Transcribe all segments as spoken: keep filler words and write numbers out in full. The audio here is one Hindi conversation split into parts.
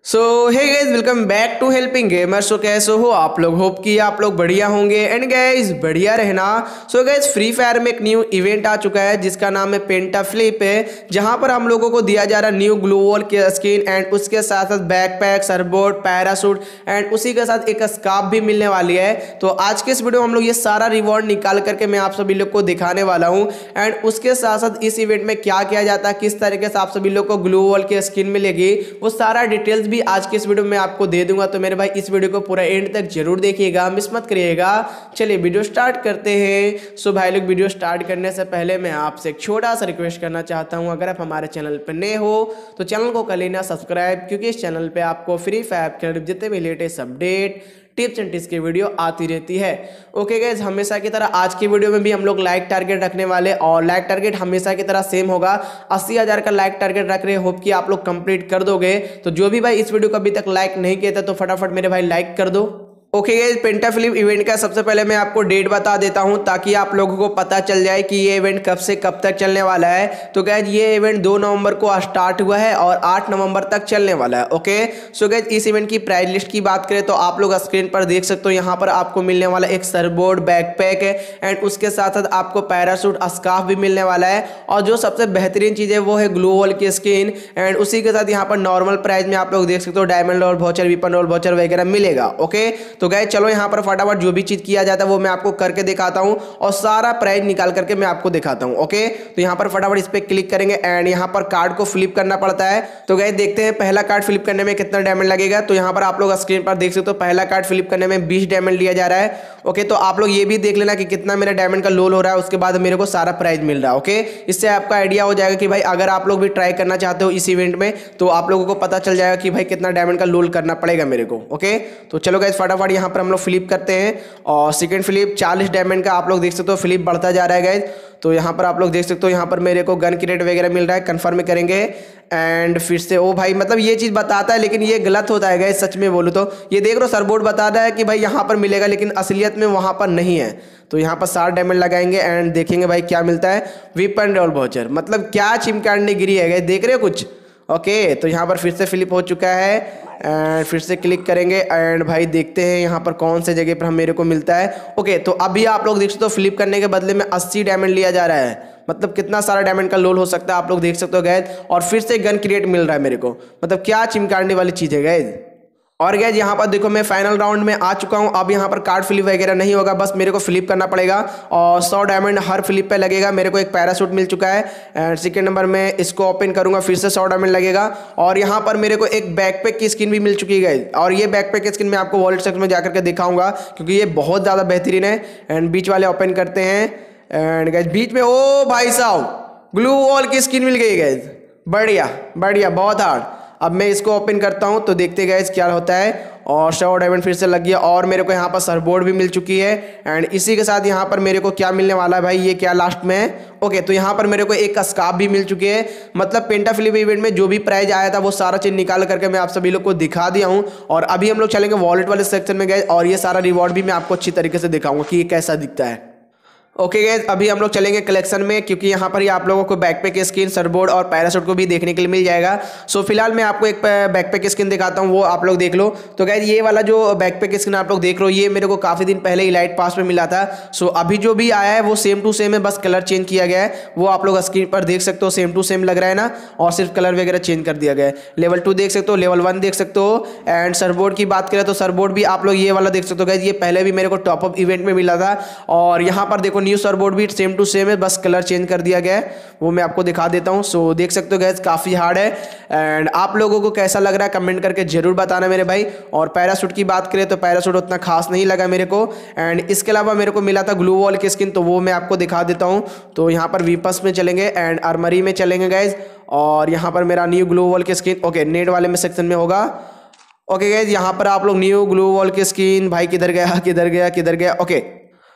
So hey guys welcome back to helping gamer. So कैसे हो आप लोग? होप कि आप लोग बढ़िया होंगे एंड गाइज बढ़िया रहना। सो गाइज फ्री फायर में एक न्यू इवेंट आ चुका है जिसका नाम है पेंटा फ्लिप है, जहां पर हम लोगों को दिया जा रहा है न्यू ग्लू वॉल के स्किन एंड उसके साथ साथ बैकपैक, सरबोर्ड, पैरासूट एंड उसी के साथ एक स्कार्फ भी मिलने वाली है। तो आज के इस वीडियो में हम लोग ये सारा रिवॉर्ड निकाल करके मैं आप सभी लोग को दिखाने वाला हूँ एंड उसके साथ साथ इस इवेंट में क्या किया जाता है, किस तरीके से आप सभी लोग को ग्लू वॉल की स्किन मिलेगी, वो सारा डिटेल्स भी आज के इस वीडियो में आपको दे दूंगा। तो मेरे भाई इस वीडियो को पूरा एंड तक जरूर देखिएगा, मिस मत करिएगा। चलिए वीडियो स्टार्ट करते हैं। सो भाई लोग वीडियो स्टार्ट करने से पहले मैं आपसे एक छोटा सा रिक्वेस्ट करना चाहता हूं, अगर आप हमारे चैनल पर नए हो तो चैनल को कर लेना सब्सक्राइब, क्योंकि इस चैनल पे आपको फ्री फायर के जितने भी latest update, tips and tips की वीडियो आती रहती है। ओके गाइज, हमेशा की तरह आज की वीडियो में भी हम लोग लाइक टारगेट रखने वाले और लाइक टारगेट हमेशा की तरह सेम होगा। अस्सी हजार का लाइक टारगेट रख रहे, होप कि आप लोग कंप्लीट कर दोगे। तो जो भी भाई इस वीडियो को अभी तक लाइक नहीं किया था तो फटाफट मेरे भाई लाइक कर दो। Okay guys, penta flip event का सबसे पहले मैं आपको डेट बता देता हूं ताकि आप लोगों को पता चल जाए कि ये इवेंट कब से कब तक चलने वाला है। तो गाइस ये इवेंट दो नवंबर को स्टार्ट हुआ है और आठ नवंबर तक चलने वाला है। ओके सो गाइस, इस इवेंट की प्राइस लिस्ट की बात करें तो आप लोग स्क्रीन पर देख सकते हो। यहाँ पर आपको मिलने वाला एक सरबोर्ड, बैकपैक है एंड उसके साथ साथ आपको पैरासूट, स्कार्फ भी मिलने वाला है। और जो सबसे बेहतरीन चीज़ है वो है ग्लू वॉल की स्किन एंड उसी के साथ यहाँ पर नॉर्मल प्राइस में आप लोग देख सकते हो diamond roll voucher, weapon roll voucher वगैरह मिलेगा। ओके तो गाइस चलो यहाँ पर फटाफट जो भी चीज किया जाता है वो मैं आपको करके दिखाता हूं और सारा प्राइस निकाल करके मैं आपको दिखाता हूं। ओके तो यहाँ पर फटाफट इस पे क्लिक करेंगे एंड यहाँ पर कार्ड को फ्लिप करना पड़ता है। तो गाइस देखते हैं पहला कार्ड फ्लिप करने में कितना डायमंड लगेगा। तो यहाँ पर आप लोग स्क्रीन पर देख सकते हो पहला कार्ड फ्लिप करने में बीस डायमंड लिया जा रहा है। ओके तो आप लोग ये भी देख लेना कि कितना मेरा डायमंड का लोल हो रहा है, उसके बाद मेरे को सारा प्राइस मिल रहा है। ओके इससे आपका आइडिया हो जाएगा कि भाई अगर आप लोग भी ट्राई करना चाहते हो इस इवेंट में तो आप लोगों को पता चल जाएगा कि भाई कितना डायमंड का लोल करना पड़ेगा मेरे को। ओके तो चलो गाइस फटाफट यहाँ पर हम लोग फ्लिप करते हैं और सेकंड फ्लिप चालीस डायमंड का आप लोग देख सकते हो फ्लिप बढ़ता जा रहा है गाइस। तो यहाँ पर आप लोग देख सकते हो यहाँ पर मेरे को गन क्रेट वगैरह मिल रहा है, कंफर्म करेंगे एंड फिर से ओ भाई मतलब ये चीज़ बताता है लेकिन ये गलत होता है गाइस। सच में बोलूँ तो ये देख रहे हो सरबोर्ड बता रहा है कि भाई यहाँ पर मिलेगा लेकिन असलियत में वहाँ पर नहीं है। तो यहाँ पर साठ डायमंड लगाएंगे एंड देखेंगे भाई क्या मिलता है। वीपन रोल वाउचर, मतलब क्या चिमकांडी गिरी है गाइस, देख रहे हो कुछ। ओके तो यहाँ पर फिर से फ्लिप हो चुका है एंड फिर से क्लिक करेंगे एंड भाई देखते हैं यहाँ पर कौन से जगह पर हम मेरे को मिलता है। ओके तो अभी आप लोग देख सकते हो फ्लिप करने के बदले में अस्सी डायमंड लिया जा रहा है, मतलब कितना सारा डायमंड का लोल हो सकता है आप लोग देख सकते हो गैस। और फिर से गन क्रिएट मिल रहा है मेरे को, मतलब क्या चिमकांडी वाली चीज़ है गैस। और गैस यहाँ पर देखो मैं फाइनल राउंड में आ चुका हूँ। अब यहाँ पर कार्ड फ्लिप वगैरह नहीं होगा, बस मेरे को फ्लिप करना पड़ेगा और सौ डायमंड हर फ्लिप पे लगेगा। मेरे को एक पैरासूट मिल चुका है एंड सेकेंड नंबर में इसको ओपन करूंगा, फिर से सौ डायमंड लगेगा। और यहाँ पर मेरे को एक बैकपैक की स्किन भी मिल चुकी है गैस और ये बैकपैक की स्किन मैं आपको वॉलेट सेक्शन में जाकर के दिखाऊंगा क्योंकि ये बहुत ज़्यादा बेहतरीन है। एंड बीच वाले ओपन करते हैं एंड गैस बीच में ओ भाई साहब ग्लू वॉल की स्किन मिल गई गैस, बढ़िया बढ़िया बहुत हार्ड। अब मैं इसको ओपन करता हूं तो देखते गैस क्या होता है और सौ डायमंड फिर से लग गया और मेरे को यहाँ पर सरबोर्ड भी मिल चुकी है एंड इसी के साथ यहाँ पर मेरे को क्या मिलने वाला है भाई, ये क्या लास्ट में है। ओके तो यहाँ पर मेरे को एक स्कार्फ भी मिल चुकी है। मतलब पेंटा फ्लिप इवेंट में जो भी प्राइज आया था वो सारा चीज निकाल करके मैं आप सभी लोग को दिखा दिया हूँ। और अभी हम लोग चलेंगे वॉलेट वाले सेक्शन में गए और ये सारा रिवॉर्ड भी मैं आपको अच्छी तरीके से दिखाऊंगा कि ये कैसा दिखता है। ओके गाइस, अभी हम लोग चलेंगे कलेक्शन में क्योंकि यहाँ पर ही आप लोगों को बैकपैक स्किन, सरबोर्ड और पैरासूट को भी देखने के लिए मिल जाएगा। सो फिलहाल मैं आपको एक बैकपैक स्किन दिखाता हूँ, वो आप लोग देख लो। तो गाइस ये वाला जो बैकपैक स्किन आप लोग देख रहे हो ये मेरे को काफ़ी दिन पहले ही लाइट पास में मिला था। सो अभी जो भी आया है वो सेम टू सेम है, बस कलर चेंज किया गया है। वो आप लोग स्क्रीन पर देख सकते हो, सेम टू सेम लग रहा है ना, और सिर्फ कलर वगैरह चेंज कर दिया गया है। लेवल टू देख सकते हो, लेवल वन देख सकते हो एंड सरबोर्ड की बात करें तो सरबोर्ड भी आप लोग ये वाला देख सकते हो गाइस, ये पहले भी मेरे को टॉपअप इवेंट में मिला था। और यहाँ पर देखो न्यू सरबोर्ड भी सेम टू सेम है, बस कलर चेंज कर दिया गया है, वो मैं आपको दिखा देता हूं। सो देख सकते हो गैस काफ़ी हार्ड है एंड आप लोगों को कैसा लग रहा है कमेंट करके जरूर बताना मेरे भाई। और पैरासूट की बात करें तो पैरासूट उतना खास नहीं लगा मेरे को एंड इसके अलावा मेरे को मिला था ग्लू वॉल की स्किन, तो वो मैं आपको दिखा देता हूं। तो यहाँ पर वीपस में चलेंगे एंड आर्मरी में चलेंगे गैस और यहाँ पर मेरा न्यू ग्लू वॉल की स्किन ओके नेट वाले में सेक्शन में होगा। ओके गैस यहाँ पर आप लोग न्यू ग्लू वॉल की स्किन, भाई किधर गया किधर गया किधर गया ओके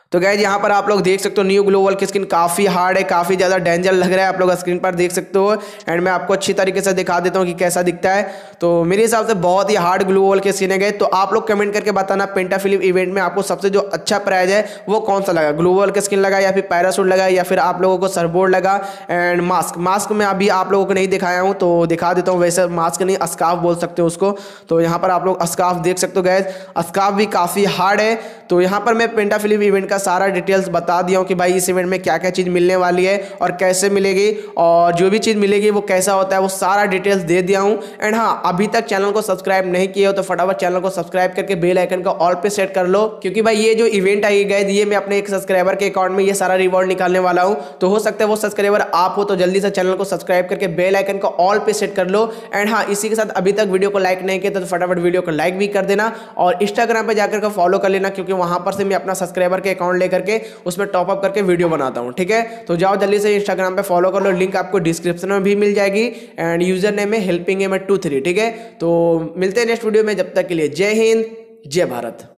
तो गाइज यहाँ पर आप लोग देख सकते हो न्यू ग्लोबल की स्किन काफ़ी हार्ड है, काफ़ी ज़्यादा डेंजर लग रहा है, आप लोग स्क्रीन पर देख सकते हो। एंड मैं आपको अच्छी तरीके से दिखा देता हूँ कि कैसा दिखता है। तो मेरे हिसाब से बहुत ही हार्ड ग्लोबल की स्किन है गाइज। तो आप लोग कमेंट करके बताना पेंटाफिलिप इवेंट में आपको सबसे जो अच्छा प्राइज है वो कौन सा लगा, ग्लोबल की स्किन लगा या फिर पैरासूट लगा या फिर आप लोगों को सरबोर्ड लगा। एंड मास्क मास्क में अभी आप लोगों को नहीं दिखाया हूँ तो दिखा देता हूँ। वैसे मास्क नहीं, अस्काफ बोल सकते हो उसको। तो यहाँ पर आप लोग अस्काफ देख सकते हो गाइज, अस्काफ भी काफ़ी हार्ड है। तो यहाँ पर मैं पेंटाफिलिप इवेंट का सारा डिटेल्स बता दिया हूँ कि भाई इस इवेंट में क्या क्या चीज़ मिलने वाली है और कैसे मिलेगी, और जो भी चीज़ मिलेगी वो कैसा होता है वो सारा डिटेल्स दे दिया हूँ। एंड हाँ, अभी तक चैनल को सब्सक्राइब नहीं किया हो तो फटाफट चैनल को सब्सक्राइब करके बेल आइकन को ऑल पे सेट कर लो, क्योंकि भाई ये जो इवेंट आई गए ये मैं अपने एक सब्सक्राइबर के अकाउंट में ये सारा रिवॉर्ड निकालने वाला हूँ। तो हो सकता है वो सब्सक्राइबर आप हो तो जल्दी से चैनल को सब्सक्राइब करके बेल आइकन को ऑल पे सेट कर लो। एंड हाँ, इसी के साथ अभी तक वीडियो को लाइक नहीं किया तो फटाफट वीडियो को लाइक भी कर देना और इंस्टाग्राम पे जाकर के फॉलो कर लेना, क्योंकि वहां पर से मैं अपना सब्सक्राइबर के अकाउंट लेकर के उसमें टॉप अप करके वीडियो बनाता हूं। ठीक है, तो जाओ जल्दी से इंस्टाग्राम पे फॉलो कर लो, लिंक आपको डिस्क्रिप्शन में भी मिल जाएगी। एंड यूजर नेम है हेल्पिंग गेमर टू थ्री। ठीक है, तो मिलते हैं नेक्स्ट वीडियो में, जब तक के लिए जय हिंद जय भारत।